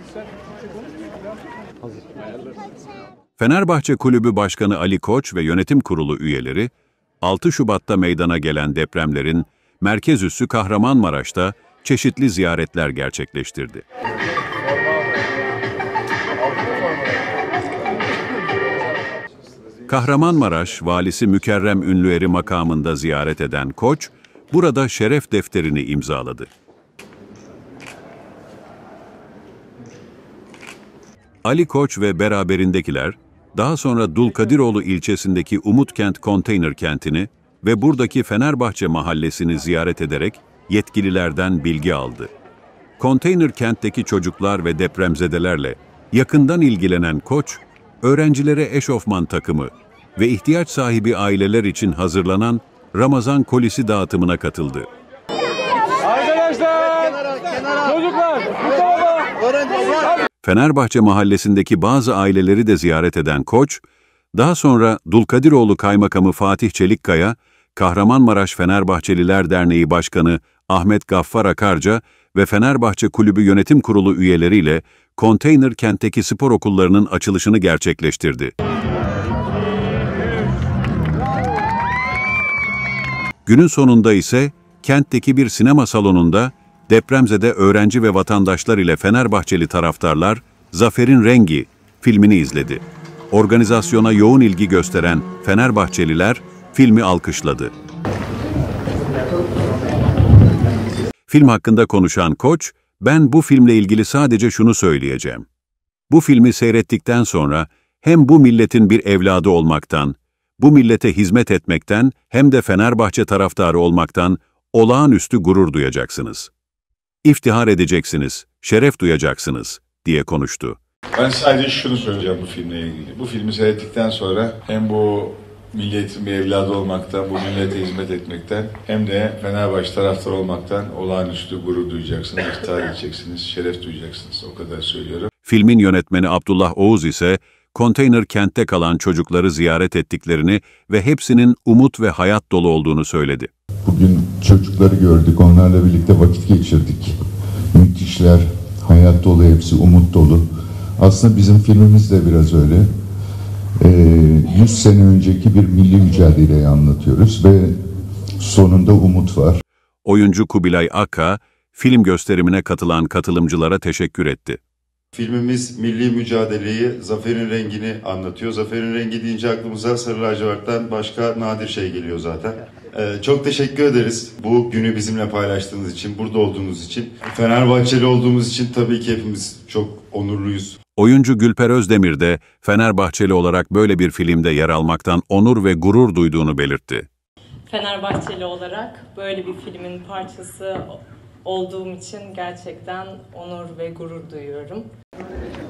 Fenerbahçe Kulübü Başkanı Ali Koç ve yönetim kurulu üyeleri, 6 Şubat'ta meydana gelen depremlerin merkez üssü Kahramanmaraş'ta çeşitli ziyaretler gerçekleştirdi. Kahramanmaraş Valisi Mükerrem Ünlüer'i makamında ziyaret eden Koç, burada şeref defterini imzaladı. Ali Koç ve beraberindekiler, daha sonra Dulkadiroğlu ilçesindeki Umutkent Konteyner Kenti'ni ve buradaki Fenerbahçe Mahallesi'ni ziyaret ederek yetkililerden bilgi aldı. Konteyner Kent'teki çocuklar ve depremzedelerle yakından ilgilenen Koç, öğrencilere eşofman takımı ve ihtiyaç sahibi aileler için hazırlanan Ramazan kolisi dağıtımına katıldı. Arkadaşlar, çocuklar, Fenerbahçe Mahallesi'ndeki bazı aileleri de ziyaret eden Koç, daha sonra Dulkadiroğlu Kaymakamı Fatih Çelikkaya, Kahramanmaraş Fenerbahçeliler Derneği Başkanı Ahmet Gaffar Akarca ve Fenerbahçe Kulübü Yönetim Kurulu üyeleriyle Konteyner Kent'teki spor okullarının açılışını gerçekleştirdi. Günün sonunda ise kentteki bir sinema salonunda depremzede öğrenci ve vatandaşlar ile Fenerbahçeli taraftarlar Zafer'in Rengi filmini izledi. Organizasyona yoğun ilgi gösteren Fenerbahçeliler filmi alkışladı. Film hakkında konuşan Koç, "Ben bu filmle ilgili sadece şunu söyleyeceğim. Bu filmi seyrettikten sonra hem bu milletin bir evladı olmaktan, bu millete hizmet etmekten hem de Fenerbahçe taraftarı olmaktan olağanüstü gurur duyacaksınız. İftihar edeceksiniz, şeref duyacaksınız," diye konuştu. Ben sadece şunu söyleyeceğim bu filmle ilgili. Bu filmi seyrettikten sonra hem bu milletin bir evladı olmaktan, bu millete hizmet etmekten hem de Fenerbahçe taraftarı olmaktan olağanüstü gurur duyacaksınız, iftihar edeceksiniz, şeref duyacaksınız. O kadar söylüyorum. Filmin yönetmeni Abdullah Oğuz ise Konteyner Kent'te kalan çocukları ziyaret ettiklerini ve hepsinin umut ve hayat dolu olduğunu söyledi. Bugün çocukları gördük, onlarla birlikte vakit geçirdik. Müthişler, hayat dolu, hepsi umut dolu. Aslında bizim filmimiz de biraz öyle. 100 sene önceki bir milli mücadeleyi anlatıyoruz ve sonunda umut var. Oyuncu Kubilay Akka, film gösterimine katılan katılımcılara teşekkür etti. Filmimiz milli mücadeleyi, zaferin rengini anlatıyor. Zaferin rengi deyince aklımıza sarı lacivertten başka nadir şey geliyor zaten. Çok teşekkür ederiz bu günü bizimle paylaştığınız için, burada olduğunuz için. Fenerbahçeli olduğumuz için tabii ki hepimiz çok onurluyuz. Oyuncu Gülper Özdemir de Fenerbahçeli olarak böyle bir filmde yer almaktan onur ve gurur duyduğunu belirtti. Fenerbahçeli olarak böyle bir filmin parçası olduğum için gerçekten onur ve gurur duyuyorum.